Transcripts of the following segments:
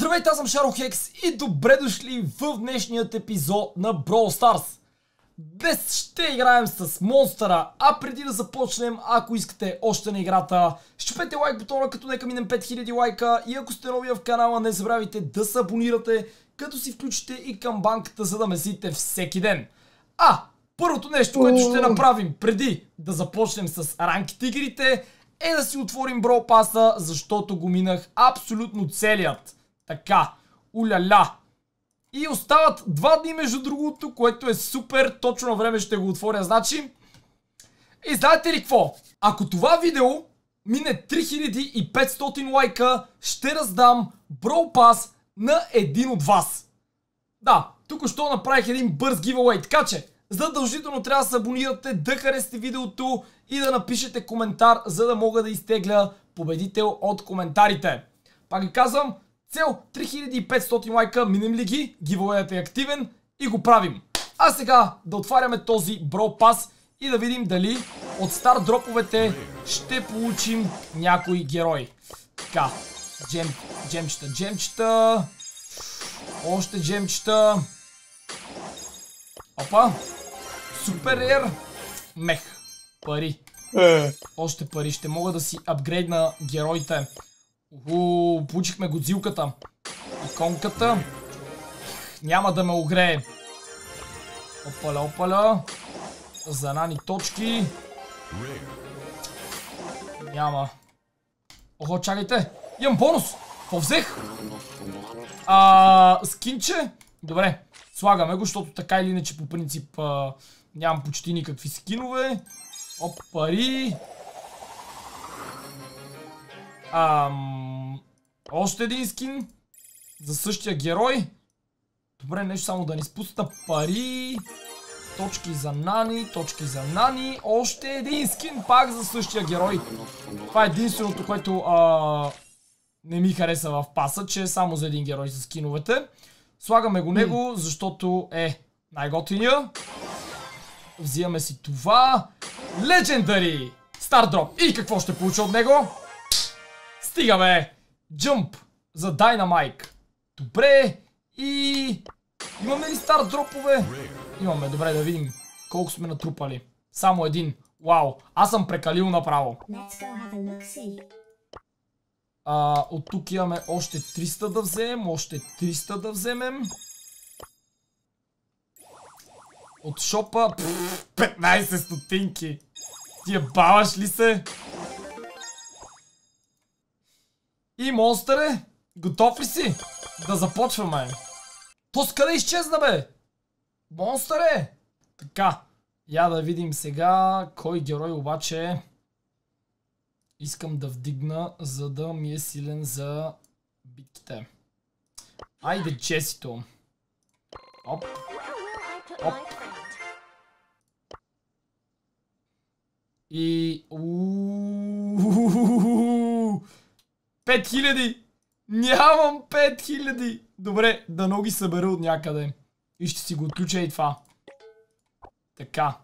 Здравейте, аз съм Шаро_Хекс и добре дошли в днешният епизод на Brawl Stars. Днес ще играем с монстъра, а преди да започнем, ако искате още на играта, щупете лайк бутона, като нека минем 5000 лайка, и ако сте нови в канала, не забравяйте да се абонирате, като си включите и камбанката, за да месите всеки ден. Първото нещо, което ще направим преди да започнем с ранките игрите, е да си отворим Brawl Pass-а, защото го минах абсолютно целият. Така, уляля. И остават 2 дни между другото, което е супер, точно на време ще го отворя, значи. И знаете ли какво? Ако това видео мине 3500 лайка, ще раздам Brawl Pass на един от вас. Да, тук що направих един бърз giveaway, така че задължително трябва да се абонирате, да харесате видеото и да напишете коментар, за да мога да изтегля победител от коментарите. Пак ви казвам, цел 3500 лайка, минем ли ги, giveawayът е активен и го правим. А сега да отваряме този Brawl Pass и да видим дали от стар дроповете ще получим някой герой. Така, джемчета, още джемчета. Опа, супер рер, мех, пари. Още пари, ще мога да си апгрейдна героите. Получихме Годзилката. Иконката. Няма да ме огрее. Опаля. Занани точки. Няма. Охо, чакайте. Имам бонус. Какво взех? Скинче. Добре. Слагаме го, защото така или иначе по принцип нямам почти никакви скинове. Пари. Още един скин за същия герой. Добре, нещо само да ни спусна. Пари. Точки за Нани. Още един скин пак за същия герой. Това е единственото, което не ми хареса в паса, че е само за един герой за скиновете. Слагаме го него, защото е най-готиния. Взимаме си това. Legendary Star Drop. И какво ще получа от него? Стигаме! Jump за Dynamite. Добре. И имаме ли стар дропове? Имаме, добре, да видим колко сме натрупали. Само един. Вау, аз съм прекалил направо. От тук имаме още 300 да вземем, още 300 да вземем. От шопа 15 стотинки. Ти баваш ли се? И монстъре, готов ли си? Да започваме. То с къде изчезна, бе? Монстъре! Така, я да видим сега кой герой обаче искам да вдигна, за да ми е силен за битките. Айде, Джесито. Оп. 5000! Нямам 5000! Добре, дано ги събера от някъде. И ще си го отключа и това. Така.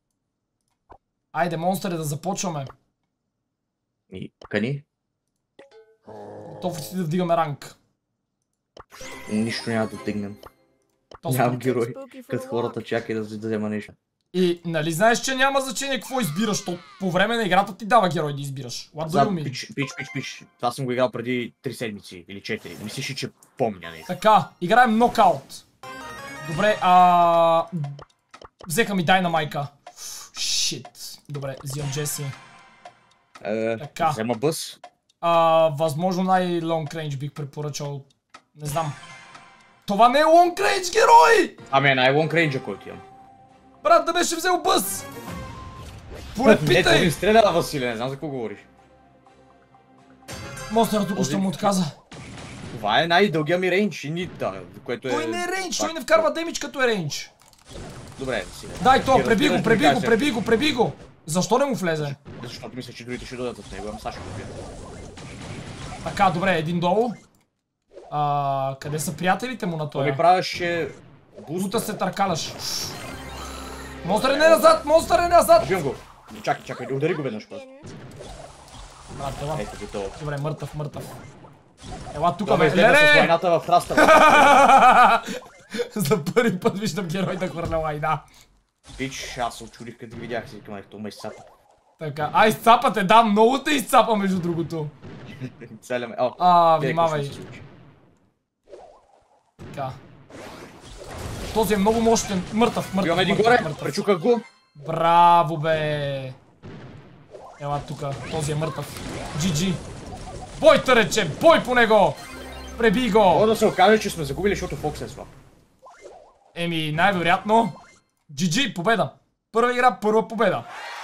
Айде, монстъре, да започваме. И къни? Готов ли си да вдигаме ранг? Нищо няма да вдигнем. Нямам герой, като хората чакай да взема нещо. И нали знаеш, че няма значение какво избираш, то по време на играта ти дава герой да избираш. Пич. Това съм го играл преди 3 седмици или 4. Мислиш, че помня нещо. Така, играем нокаут. Добре, взеха ми Дайнамайка. Шит. Добре, взимам Джеси. Така. Взема бъс. Възможно най-лонг рейндж бих препоръчал. Не знам. Това не е лонг рейндж герой! Ами е най-лонг рейнджа, който имам. Брат, да беше взел бъс! Поне питай! Не, това ми стреля, Василе, не знам за какво говориш. Монстърът тук ще му отказа. Това е най-дългия ми рейндж, което е... Той не е рейндж, той не вкарва демидж като е рейндж. Добре, Василе. Дай то, преби го! Защо не му влезе? Защото мисля, че другите ще дойдат от него, ама сега ще го бия. Така, добре, един долу. Къде са приятелите му на този? Ми правеше... Бута се търкаляш. Монстър е не назад! Убивам го. Чакай, удари го веднъж просто. Добре, мъртъв. Ела тука, бе. С лайната в храста. За първи път виждам герой да хвърля лайна. Пич, аз се очудих като видях си, към ето ме изцапа. Така, изцапате, да, много те изцапа между другото. Целяме, внимавай. Така. Този е много мощен, мъртъв. Имаме един горе, пречуках го. Браво, бе. Ела тука, този е мъртъв. GG. Бой рече, бой по него! Преби го! Мога да се окаже, че сме загубили, защото Фокс е слаб. Еми, най-вероятно. GG, победа. Първа игра, първа победа.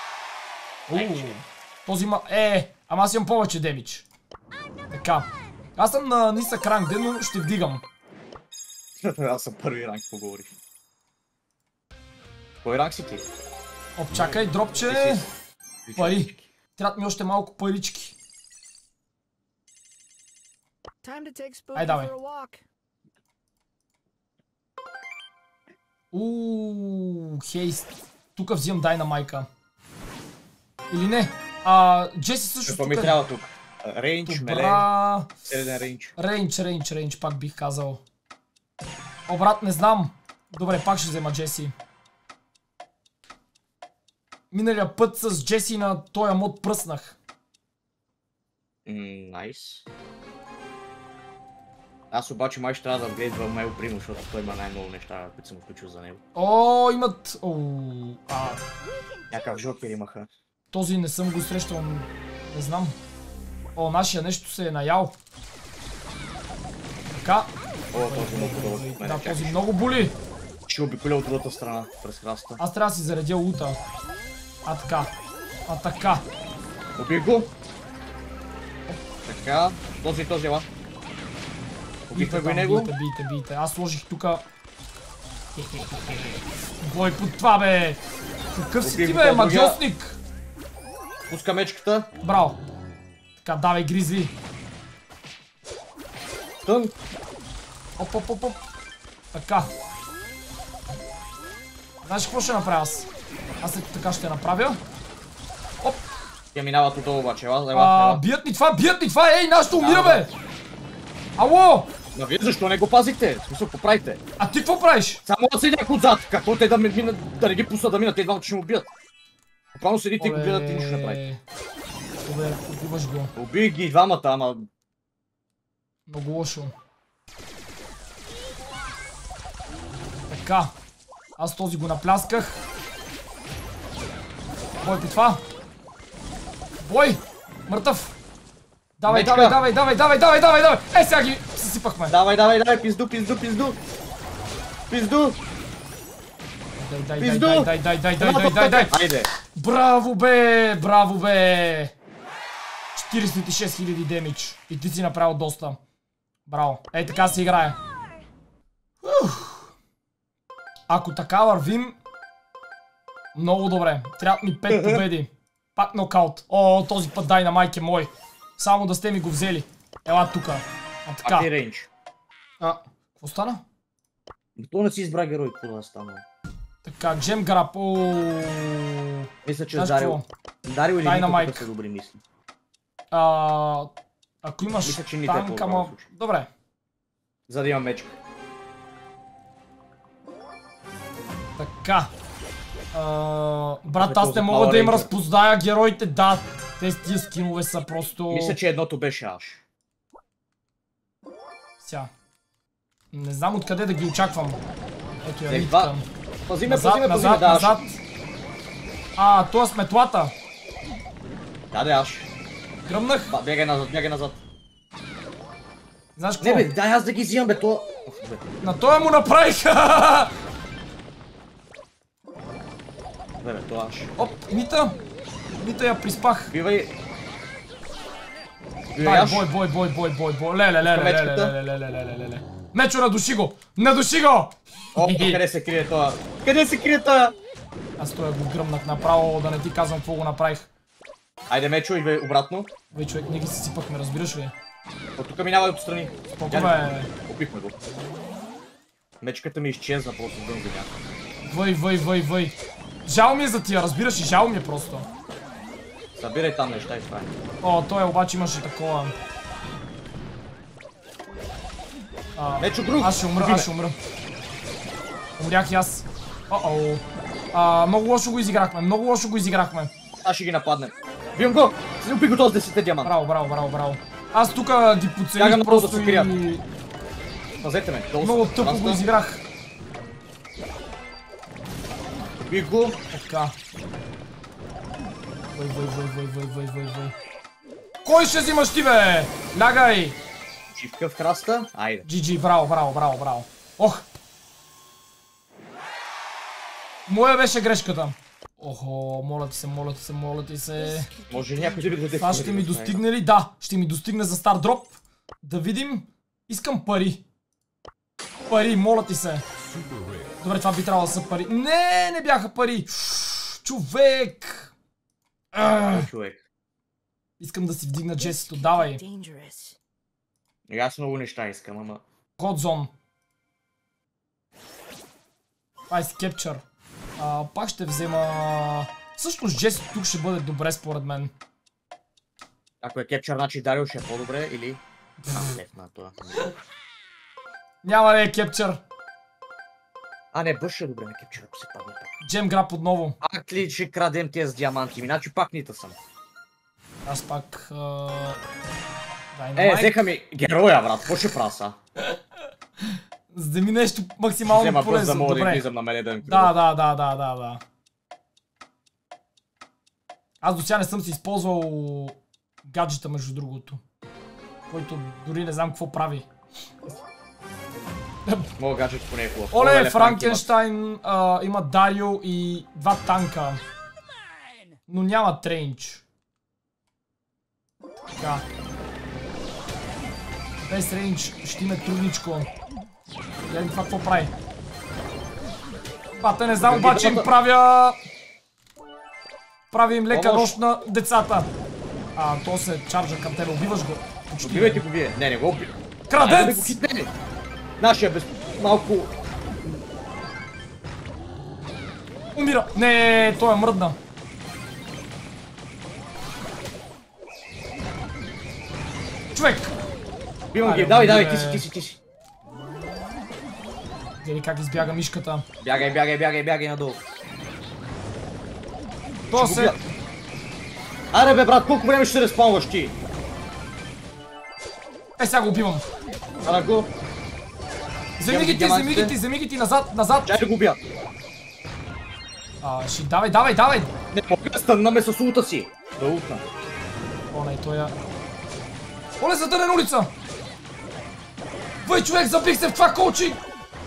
Този има... ама аз имам повече демидж. Така. Аз съм на нисък ранг, но ще вдигам. Аз съм първи ранг, поговориш. Кой ранг си ти? Чакай, дропче. Пари. Трябва ми още малко парички. Ай, давай. Хейст. Тук взимам Дайнамайка. Или не? Джеси също тук. Какво ми трябва тук? Рейндж, меле. Среден рейндж. Рейндж, пак бих казал. Брат, не знам. Добре, пак ще взема Джеси. Миналия път с Джеси на този мод пръснах. Найс. Аз обаче май ще трябва да апгрейдвам Мел Примо, защото той има най-много неща, които съм включил за него. Имат... Някакъв жокер имаха. Този не съм го срещал, не знам. Нашия нещо се е наял. Така. Този много дълъг. Да, този много боли. Ще обиколя от другата страна, през храста. Аз трябва да си заредя лута. Така. Убих го. Така. Този ела. Убихме го и него. Бийте. Аз сложих тука... Бой под това, бе! Какъв си ти, бе, магиосник! Пуска мечката. Браво. Така, давай, гризли. Тън. Оп. Така. Знаеш какво ще направя аз? Аз ето така ще направя. Оп. Тя минават отдолу обаче, ела. Бият ни това, нашето умира, бе! Ало! Но вие защо не го пазите? В смисъл, поправите. А ти какво правиш? Само да седи някой отзад, какво те да не ги пусна да минат, те двамата ще му убият. Правилно седите и го гледат и нищо не правите. Добре, убиваш го. Убих ги двамата, ама... Много лошо. Така. Аз този го наплясках. Бой по това. Бой! Мъртъв! Давай! Сега ги съсипахме. Давай, пизду. Дай. Айде. Браво, бе! 46 000 демидж. И ти си направил доста. Браво. Така се играе. Ако така вървим... Много добре. Трябва ми 5 победи. Пак нокаут. Този път Дайнамайк е мой. Само да сте ми го взели. Ела тука. Така. Пак е рейндж. Какво стана? То не си избра герой, какво да стана. Така, Джем Граб. Мисля, че Дарил или Нито са добри мисли. Ако имаш танк, ама... Добре. За да има мечка. Така. Брат, аз не мога да им разпозная героите, да. Те тия скинове са просто... Мисля, че едното беше Аш. Сега. Не знам откъде да ги очаквам. Ето я Риткъм. Пазиме, назад. Това с метлата. Да, Аш. Гръмнах. Бягай назад. Знаеш какво? Не бе, дай аз да ги взимам, бе, това... На това му направиха! Бе, това Аш. Нита я приспах. Бивай. Дай, бой. Леле. Мечо, надуши го! Къде се крие това? Аз това го гръмнах направо, да не ти казвам какво го направих. Айде, Мечо, и обратно. Бе, човек, ние ги се сипахме, разбираш ли? От тук минава от страни. Споко, бе. Убихме го. Мечката ми изчезна просто дън земя. Въй. Жал ми е за тия, разбираш ли? Жал ми е просто. Събирай там неща и това е. Той обаче имаше такова... Мечо друг! Аз ще умра. Умрях и аз. Много лошо го изиграхме, Аз ще ги нападнем. Вием го! Убий го този 10 диамант. Браво. Аз тука ги подцелих просто и... Пазете ме. Много тъпо го изиграх. Убий го. Така. Вой. Кой ще взимаш ти, бе? Лягай! Живка в храста. Айде. GG, браво. Ох! Моя беше грешката. Охо, моля ти се. Може някой да даде. Това ще ми достигне ли? Да, ще ми достигне за стар дроп. Да видим. Искам пари. Моля ти се. Добре, това би трябвало да са пари. Не бяха пари. Човек. Искам да си вдигна Джесито, давай. Аз много неща искам, ама... Godзone. Ice Capture. Пак ще взема... Всъщност Джесито тук ще бъде добре според мен. Ако е Capture, значи Дарио ще е по-добре или... Няма ли е Capture? Не, бъж ще е добре на Capture, ако се падне пак. Джем граб отново. Пак ли ще крадем тези диаманти? Иначе пак нита съм. Аз пак... взеха ми героя, брат, какво ще праса? Вземи нещо максимално полезно, добре. Да влизам на мене да им крива. Да. Аз до сега не съм си използвал гаджета, между другото. Който дори не знам какво прави. Мога гаджет поне е хубав. Оле, Франкенщайн има Дарио и 2 танка. Но няма трейндж. Така. Без рейндж ще има трудничко. Гледам това какво прави. Пата не знам, обаче им правя... Прави им лека нощ на децата. То се чарджа към тебе, убиваш го. Убивайте го вие. Не го убива. Крадец! Нашия без... малко... Умира! Не, той е мръдна. Човек! Бивам ги, давай, ти си. Гледай как избяга мишката. Бягай надолу. То се... Аре бе брат, колко време ще респаунваш ти? Сега го убивам. Ара го. Вземи ги ти, назад. Чай да го убия. Давай. Не мога да стъгнаме с улта си. Да ултна. Не, той е... Оле, задърнен улица! Въй, човек, забих се в това коучинг!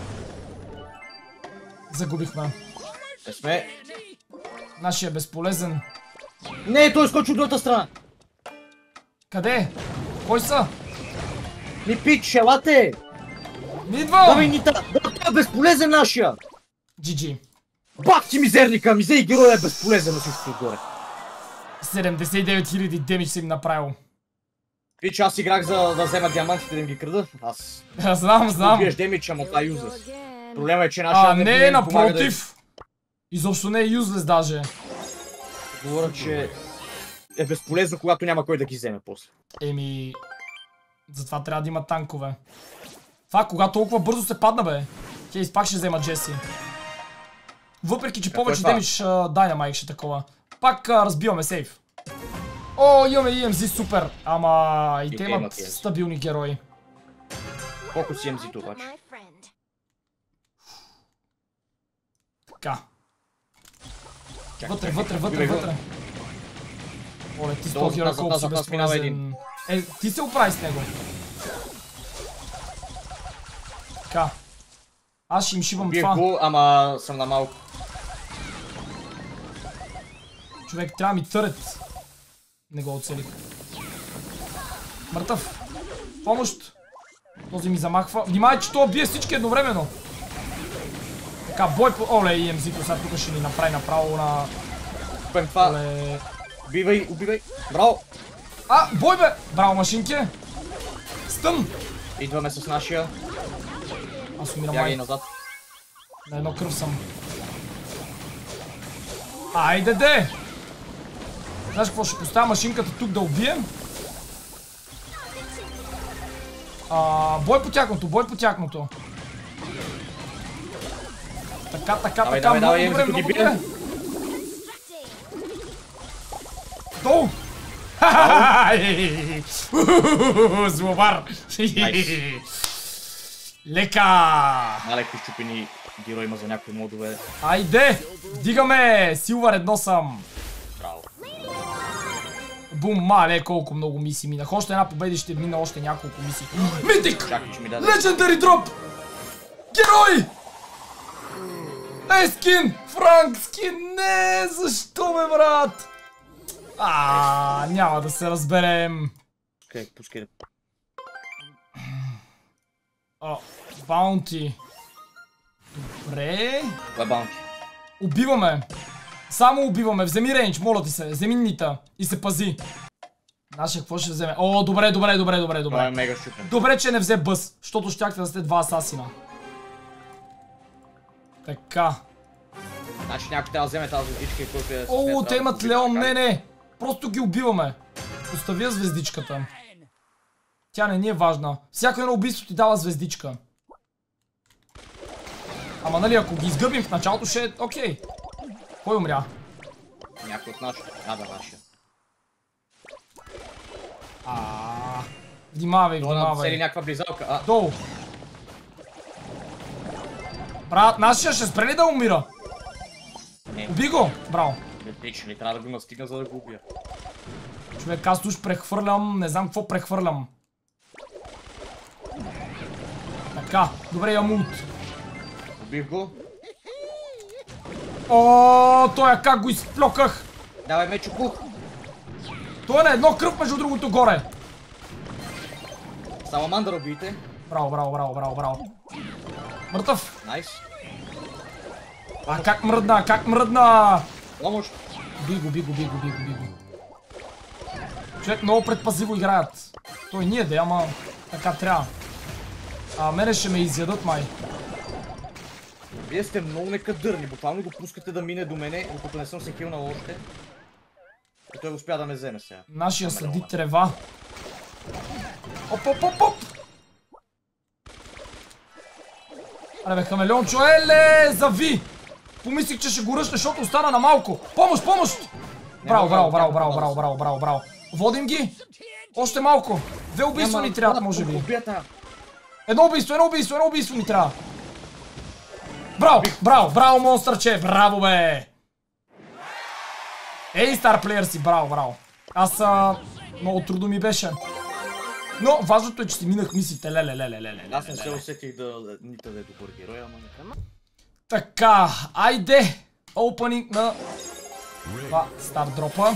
Загубихме. Сме. Нашия е безполезен. Не, той скочи от другата страна. Къде? Кой са? Ми пич, елате! Ми идвам! Давай ни та! Това е безполезен нашия! GG. Бах ти мизерника! Мизей героя е безполезен на всичко отгоре. 79 000 демидж си им направил. Пич, аз играх за да взема диамантите да им ги крада. Аз... Знам. Убиеш демидж, ама това е юзлес. Проблема е, че нашия не, напротив! Изобщо не е юзлес даже. Говоря, че е безполезно, когато няма кой да ги вземе после. Затова трябва да има танкове. Това, когато толкова бързо се падна, бе. Хей, пак ще взема Джеси. Въпреки, че повече демидж Dynamite ще такова. Пак разбиваме сейф. Имаме EMZ, супер. Ама и те имат стабилни герои. Колко си EMZ-то обаче? Така. Вътре. Оле, ти с този герой колко си безполезен. Ти се оправи с него. Така. Аз ще им шибам това. Го, ама съм на малко. Човек, трябва ми търет. Не го оцелих. Мъртъв. Помощ. Този ми замахва. Внимай, че това бие всички едновременно. Така, бой по... Оле, EMZ-то сега тук ще ни направи направо на... Купем това. Убивай. Браво. Бой бе! Браво, машинки. Стън. Идваме с нашия. Аз умирам май. Назад. На едно кръв съм. Айде де! Знаеш какво, ще поставя машинката тук да убием? Бой по тяхното, бой по тяхното. Така, много добре, много добре. Долу! Злобар! Лека! Малеки щупени герой има за някои модове. Айде! Дигаме! Силвър едно съм! Браво. Бум, мале, колко много мисии минах. Още една победа и ще мина още няколко мисии. Митик! Легендари дроп! Герой! Скин! Франк скин! Не! Защо ме, брат? Няма да се разберем. Пускай. Баунти. Добре. Кое е баунти? Убиваме. Само убиваме. Вземи рейндж, моля ти се. Вземи нита. И се пази. Нашия какво ще вземе? Добре. Това е мега щупен. Добре, че не взе бъс, защото щяхте да сте два асасина. Така. Значи някой трябва да вземе тази звездичка и който е... Те имат Леон, не. Просто ги убиваме. Поставя звездичката. Тя не ни е важна. Всяко едно убийство ти дава звездичка. Ама нали, ако ги изгъбим в началото ще е окей. Кой умря? Някой от нашите. Нашия. Внимавай. Цели някаква близалка. Долу. Брат, нашия ще спре ли да умира? Не. Уби го! Браво. Вече ли трябва да го настигна, за да го убия? Човек, аз уж прехвърлям, не знам какво прехвърлям. Така, добре, Ямут. Убих го. Той как го изплюках! Давай ме чукух. Той е на едно кръв между другото горе. Саламандър убийте. Браво. Мъртъв. Найс. Как мръдна? Помощ. Би го. Човек, много предпазливо играят. Той ние да, ама така трябва. Мене ще ме изядат, май. Вие сте много некадърни, буквално го пускате да мине до мене, докато не съм се хилнал още. И той успя да ме вземе сега. Нашия следи трева. Оп! Абе, хамелеончо, зави! Помислих, че ще го ръчне, защото остана на малко. Помощ! Браво. Водим ги. Още малко. 2 убийства ни трябва, може би. Едно убийство ни трябва. Браво, монстърче. Браво, бе. Стар плеер си. Браво. Аз много трудно ми беше. Но важното е, че си минах мисите. Леле. Аз не се усетих нито да е добър герой, ама не. Така, айде! Опенинг на... Това, стар дропа.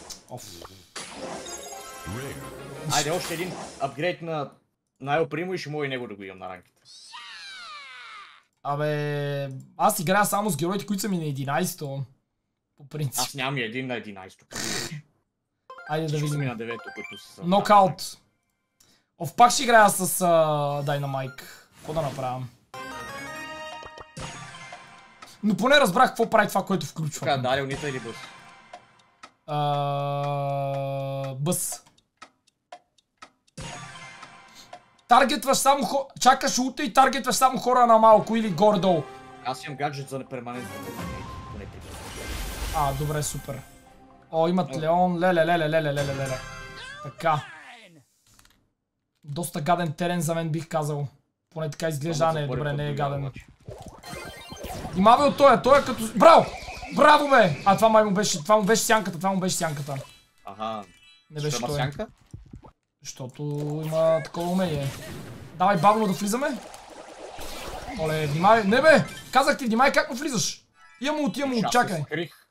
Айде, още един апгрейд на Ел Примо и ще мога и него да го имам на ранките. Абе... Аз играя само с героите, които са ми на 11-то. По принцип. Аз нямам и един на 11-то. Айде да видим. На 9-то, които са... Нокаут. Пак ще играя с Дайнамайк. Какво да направя? Но поне разбрах какво прави това, което включва. Така, дали унита или бъс? Бъс. Таргетваш само хора... Чакаш улта и таргетваш само хора на малко или горе-долу. Аз имам гаджет за перманентно. Добре, супер. Имат Леон. Леле. Така. Доста гаден терен за мен, бих казал. Поне така изглежда, добре, не е гаден. Внимавай от той е като... Браво, бе! Това му беше сянката, Аха. Не беше той. Сянка? Защото има такова умение. Давай бавно да влизаме. Оле, внимавай. Не, бе! Казах ти, внимай как му влизаш. Имам ут, чакай.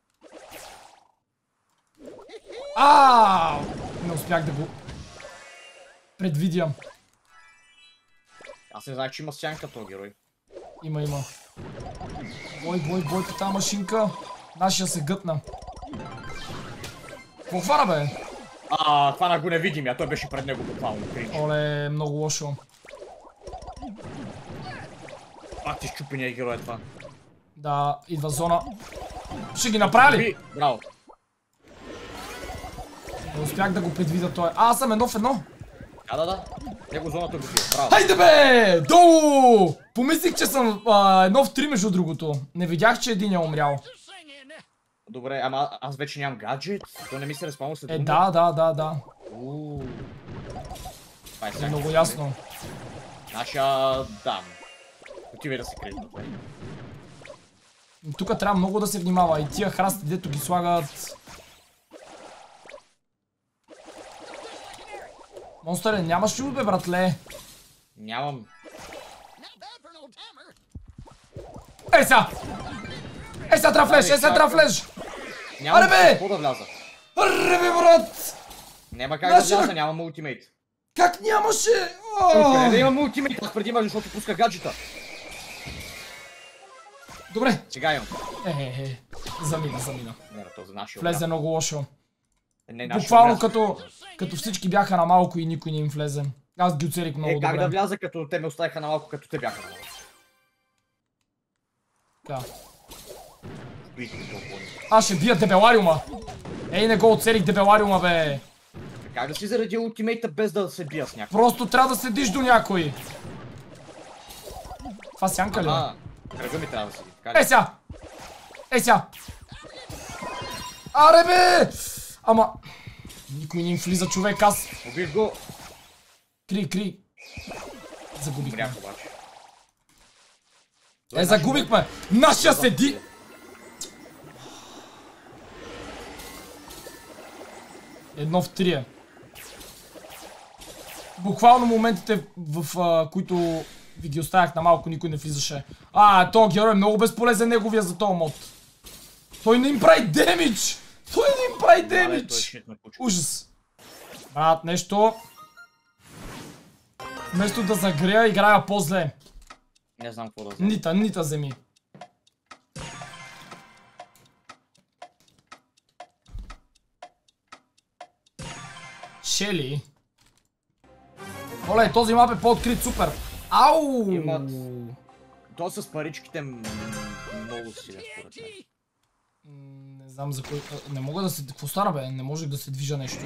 Не успях да го предвидя. Аз не знаех, че има сянка този герой. Има. Бой по тази машинка. Нашия се гътна. Какво хвана, бе? Хвана го невидимия, той беше пред него буквално. Оле, много лошо. Пак ти щупения герой е това. Да, идва зона. Ще ги направя ли? Браво. Не успях да го предвидя той. Аз съм 1 в 1. Да. Него зоната го бие. Браво. Хайде бе! Долу! Помислих, че съм едно в 3 между другото. Не видях, че един е умрял. Добре, ама аз вече нямам гаджет. То не ми се респаунва след Е, да. Това е Много ясно. Значи, да. Отивай да се крие. Тук трябва много да се внимава. И тия храсти, дето ги слагат... Монстъре, нямаш ли бе, братле? Нямам. Ей сега! Ей сега трябва флеш! Ей сега трябва флеш! Нямам Аре бе! какво да вляза. Аре бе, брат! Няма как да вляза, нямам ултимейт. Как нямаше? Къде да имам ултимейт? Аз преди имах, защото пуска гаджета. Добре. Сега имам. Замина. Не, то за нашия. Влезе много лошо. Не, буквално като всички бяха на малко и никой не им влезе. Аз ги оцелих много добре. Как да вляза, като те ме оставиха на малко, като те бяха на малко? Да. Аз ще бия дебелариума. Ей, не го оцелих дебелариума, бе. Как да си заради ултимейта без да се бия с някой? Просто трябва да седиш до някой. Това сянка ли? Кръга ми трябва да седи, така ли? Ей сега! Аре бе! Ама... Никой не им влиза, човек, аз... Убих го. Кри. Загубихме. Умрях обаче. Загубихме! Нашия седи! Едно в 3. Буквално моментите, в които ви ги оставях на малко, никой не влизаше. Този герой е много безполезен неговия за този мод. Той не им прави демидж! Ужас. Брат, нещо. Вместо да загрея, играя по-зле. Не знам какво да взема. Нита вземи. Шели. Оле, този мап е по-открит, супер. Ау! Имат... То с паричките много силен според мен. Не знам за кой... Не мога да се... Какво стара бе? Не можех да се движа нещо.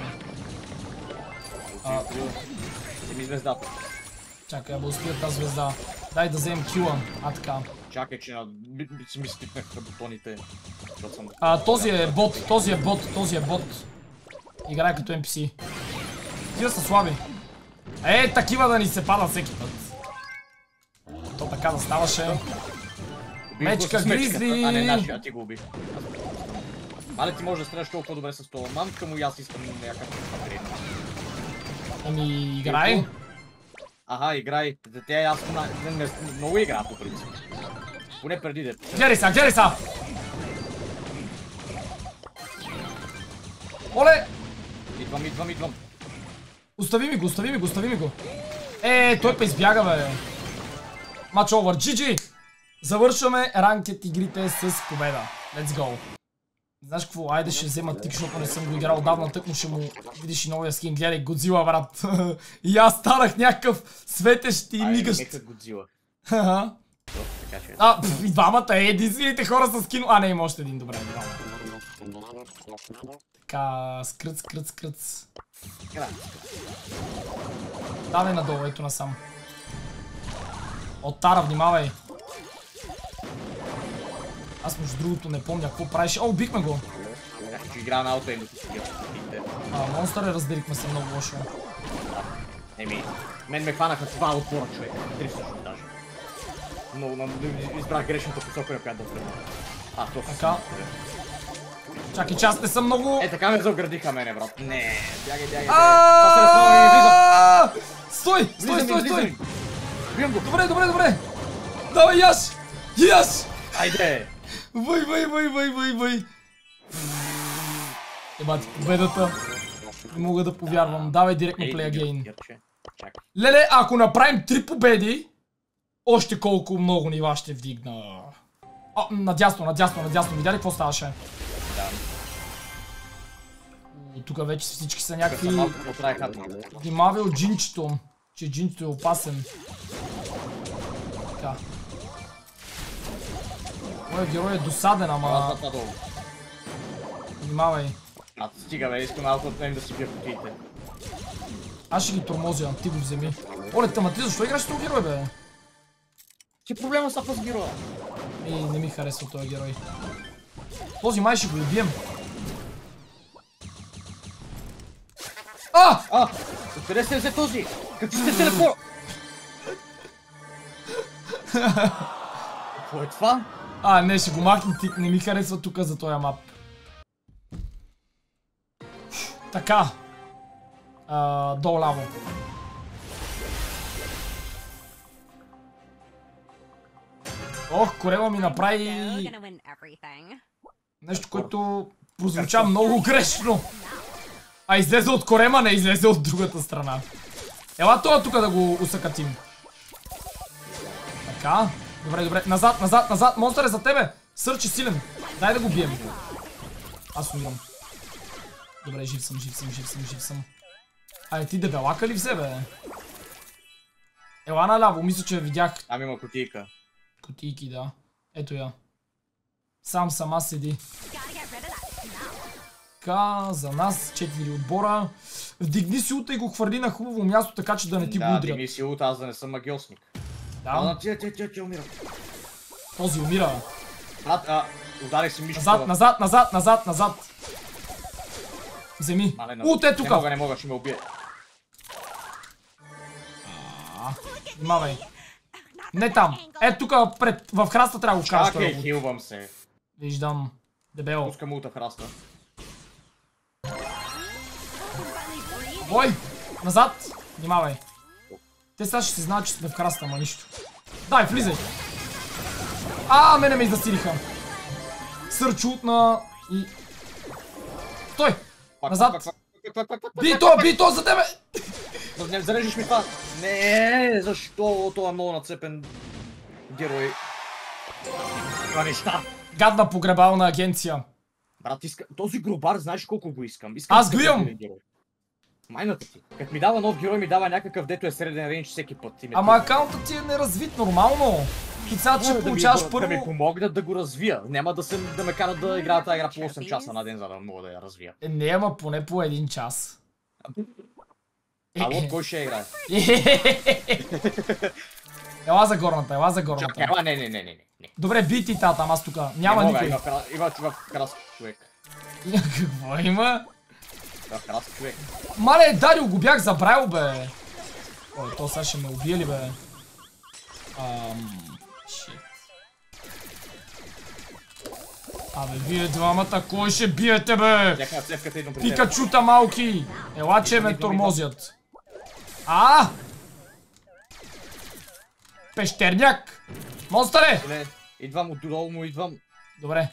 Вземи звездата. Чакай, да успия тази звезда. Дай да вземем кила. Така. Чакай, че си ми стипнах бутоните. Този е бот. Играе като NPC. Тия са слаби. Такива да ни се пада всеки път. То така да ставаше. Мечка гризли! Не, нашия, ти го убих. Але ти можеш да стреляш толкова добре с това. Мамка му и аз искам някакъв апгрейд. Играй. Играй. Те аз много игра по принцип. Поне преди да... Гледай са! Оле! Идвам. Остави ми го. Той па избяга, бе. Матч овър. GG! Завършваме ранкет игрите с победа. Let's go. Знаеш какво? Айде ще взема тик, защото не съм го играл отдавна, тъкмо ще му видиш и новия скин. Гледай, Годзила, брат. И аз станах някакъв светещ и мигащ. Нека Годзила. И двамата, единствените хора с скин. Не, има още един, добре. Така, скръц. Давай надолу, ето насам. От Тара, внимавай. Аз между другото не помня какво правиш. Убихме го. Ще игра на ауто и монстър разделихме се много лошо. Мен ме хванаха два отбора, човек. 3 също даже. Но избрах грешната посока, на която да взема. Така. Чакай, че аз не съм много... Така ме заоградиха мене, брат. Не, бягай. Стой! Бием го. Добре. Давай, яш! Айде! Въй! Бати, победата. Не мога да повярвам. Давай директно play again. Леле, ако направим 3 победи, още колко много нива ще вдигна. Надясно. Видя ли какво ставаше? Да. Тук вече всички са някакви... Внимавай от джинчето. Че джинчето е опасен. Така. Моя герой е досаден, ама... Внимавай. Стига бе, искам малко от мен да си бия кутиите. Аз ще ги тормозя, ти го вземи. Оле, тама ти защо играш с този герой, бе? Ти проблема са с героя. Не ми харесва този герой. Този май ще го убием. Откъде сте взе този? Какви сте телефон? Какво е това? Не, ще го махнем, не ми харесва тук за този мап. Така. Долу-ляво. Ох, корема ми направи нещо, което прозвуча много грешно. Излезе от корема, не излезе от другата страна. Ела това тук да го усъкатим. Така. Добре. Назад. Монстър е за тебе. Сърч е силен. Дай да го бием. Аз умирам. Добре, жив съм. Ти дебелака ли взе, бе? Ела наляво, мисля, че видях. Там има кутийка. Кутийки, да. Ето я. Сама седи. Така, за нас 4 отбора. Вдигни си ута и го хвърли на хубаво място, така че да не ти го удрят. Да, вдигни си ута, аз да не съм магиосник. Да. Ти умира. Този умира. Брат, ударих си мишката. Назад. Вземи. Те тука. Не мога, ще ме убие. Внимавай. Не там. Тука пред, в храста трябва да го кажа. Чакай, хилвам се. Виждам. Дебело. Пускам ута в храста. Бой! Назад! Внимавай. Те сега ще си знаят, че сме в храста, ама нищо. Дай, влизай! Мене ме издасилиха. Сърч утна и... Стой! Назад! Би то за тебе! Не зарежиш ми това! Не, защо това е много нацепен герой? Това неща! Гадна погребална агенция. Брат, този гробар, знаеш колко го искам? Аз го имам! Майната ти. Като ми дава нов герой, ми дава някакъв, дето е среден рейндж всеки път. Ама акаунтът ти е неразвит нормално. И сега ще получаваш първо... Да ми помогнат да го развия. Няма да ме карат да играя тази игра по 8 часа на ден, за да мога да я развия. Не, ама поне по 1 час. Ало, кой ще играе? Ела за горната, Чакай, ела, не. Добре, би ти тата, аз тука. Няма никой. Има красък човек. Какво има? Красък човек. Мале, Дарио, го бях забравил, бе. Ой, то сега ще ме убие ли, бе? Шит. Вие двамата, кой ще биете, бе? Пикачута малки! Ела, че ме тормозят. Пещерняк! Монстъре! Идвам отдолу му, идвам. Добре.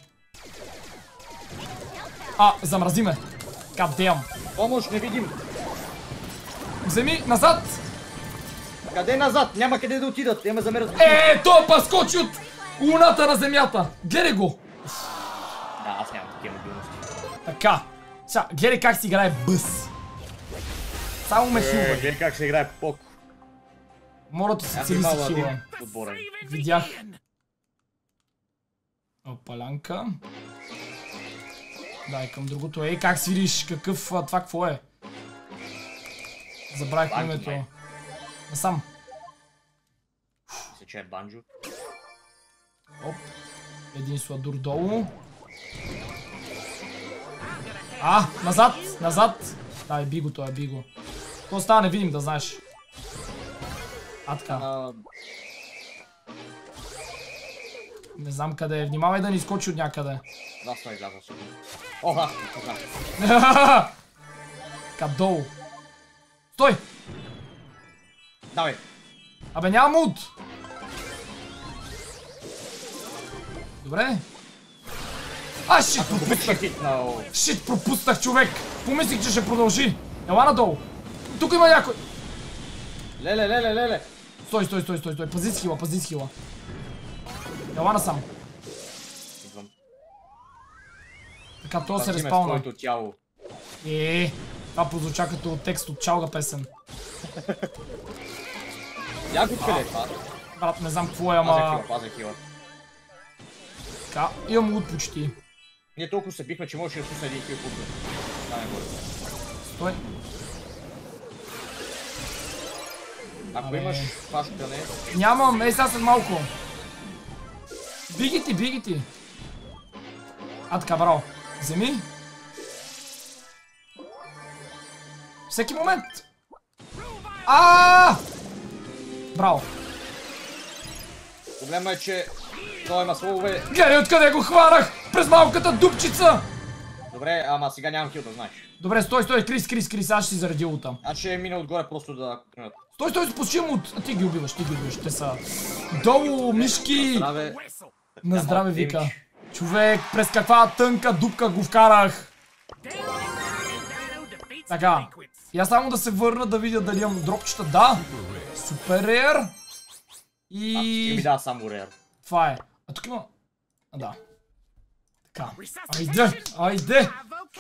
Замрази ме. God помощ, не видим. Вземи, назад! Къде назад? Няма къде да отидат. Те ме замерят. Той скочи от луната на земята. Гледай го. Да, аз нямам такива мобилности. Така. Сега, гледай как си играе бъс. Само ме хилва. Гледай как се играе поко. Морото се цели си хила. Видях. Опалянка. Дай към другото. Как свириш? Какъв... Това какво е? Забравих името. Насам. Мисля, че е банджо. Оп. Един сладур долу. Назад! Дай, би го, би го. То става невидим, да знаеш. Така. Не знам къде е. Внимавай да не изкочи от някъде. Да, стой, излязъл си. Оха! Така, долу. Стой! Давай! Няма муд! Добре. Шит, пропуснах! Шит, пропуснах, човек! Помислих, че ще продължи. Ела надолу. Тук има някой. Леле. Стой. Пази с хила. Ела насам. Идвам. Така, то се респауна. Това прозвуча като текст от Чалга песен. Як откъде това? Брат, не знам какво е, ама... Пазя хила. Така, имам лут почти. Ние толкова се бихме, че можеш да пусна един хил пусна. Стой. Ако имаш пашкане... Нямам, сега след малко. Биги ти. А така, браво. Вземи. Всеки момент. Браво. Проблема е, че той има слабове. Гледай откъде го хванах! През малката дупчица! Добре, ама сега нямам хил да знаеш. Добре, стой, Крис, аз ще си заради улта. Аз ще мина отгоре просто да... Стой, спуши му от... Ти ги убиваш, те са... Долу, мишки! Здраве. На здраве вика. Човек, през каква тънка дупка го вкарах! Така, я само да се върна да видя дали имам дропчета. Да! Супер рейер! И... ми дава само рейер. Това е. А тук има... Да. Така. Айде!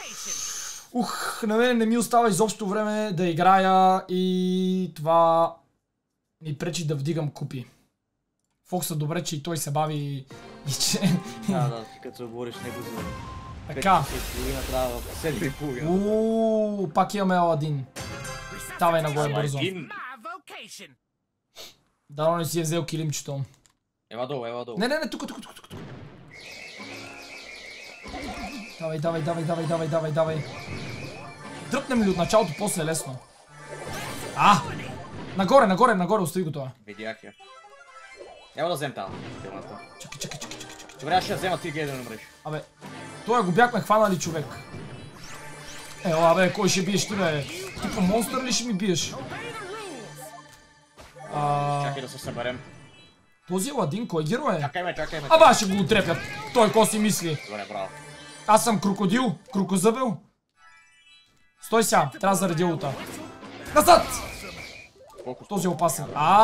На мен не ми остава изобщо време да играя и това ми пречи да вдигам купи. Фокса добре, че и той се бави и че... Да, като се оговориш с него за... Така. 5:30 трябва в 7:30. Пак имаме Аладин. Давай нагоре бързо. Дано не си е взел килимчето. Ела долу. Не, тук. Давай. Дръпнем ли от началото, после е лесно. Нагоре, остави го това. Видях я. Няма да взем там. Чакай. Добре, аз ще взема 3G да не умреш. Абе, той го бяхме хванали, човек. Кой ще биеш ти, бе? Ти по монстър ли ще ми биеш? Чакай да се съберем. Този Аладин, кой герой е? Чакай ме. Ще го отрепят. Той ко си мисли? Добре, браво. Аз съм крокодил, крокозъбел. Стой сега, трябва да заради улта. Назад! Този е опасен.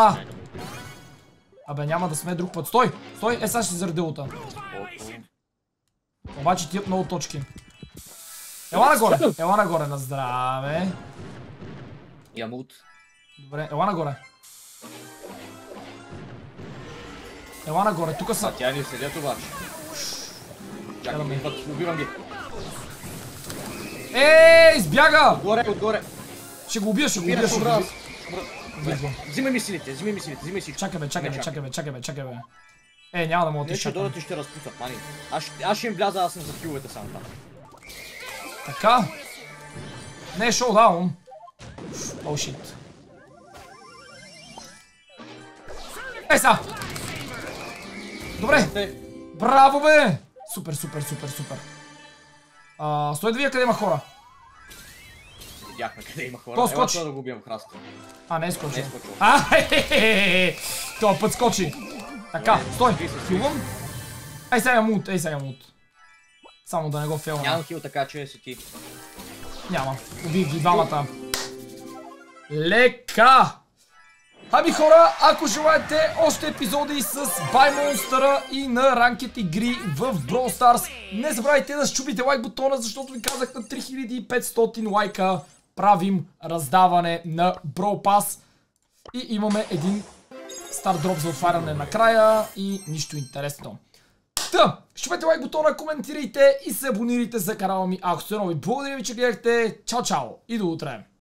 Абе, няма да сме друг път. Стой! Сега ще заради улта. Обаче ти имат много точки. Ела нагоре, на здраве. Ямут. Добре, ела нагоре, тук са. Тя ни седят обаче. Чакай, убивам ги. Избяга! Отгоре. Ще го убия. Взимай ми силите. Чакай бе. Няма да мога да не, ще дойдат и ще разпутат, мани. Аз ще им вляза, аз съм за киловете само там. Така. Не е шоудаун. О, шит. Са! Добре! Браво, бе! Супер. Стой да видя къде има хора. Видяхме къде има хора. То скочи. Да го убием в храста. Не е скочил. Това път скочи. Така, стой. Филвам. Сега я мут. Само да не го фейлна. Нямам хил, така че си ти. Няма. Убих ги двамата. Лека! Хора, ако желаете още епизоди с Buy Monster и на ранкет игри в Brawl Stars, не забравяйте да щупите лайк бутона, защото ви казах на 3500 лайка правим раздаване на Brawl Pass и имаме един стар дроп за отваряне накрая и нищо интересно. Щупете лайк бутона, коментирайте и се абонирайте за канала ми, ако сте нови. Благодаря ви, че гледахте. Чао и до утре!